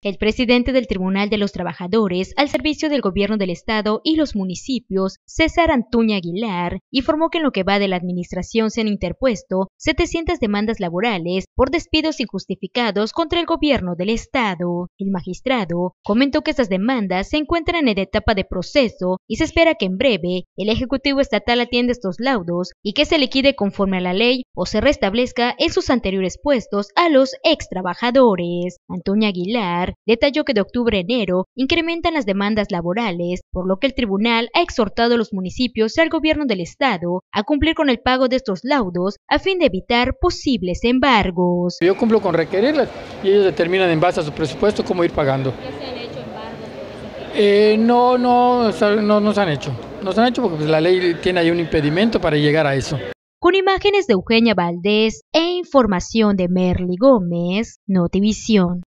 El presidente del Tribunal de los Trabajadores al servicio del Gobierno del Estado y los municipios, César Antuña Aguilar, informó que en lo que va de la administración se han interpuesto 700 demandas laborales por despidos injustificados contra el Gobierno del Estado. El magistrado comentó que estas demandas se encuentran en etapa de proceso y se espera que en breve el Ejecutivo Estatal atienda estos laudos y que se liquide conforme a la ley o se restablezca en sus anteriores puestos a los extrabajadores. Antuña Aguilar detalló que de octubre a enero incrementan las demandas laborales, por lo que el tribunal ha exhortado a los municipios y al gobierno del estado a cumplir con el pago de estos laudos a fin de evitar posibles embargos. Yo cumplo con requerirlas y ellos determinan en base a su presupuesto cómo ir pagando. ¿Ya se han hecho embargos? No se han hecho. No se han hecho porque pues, la ley tiene ahí un impedimento para llegar a eso. Con imágenes de Eugenia Valdés e información de Merly Gómez, Notivisión.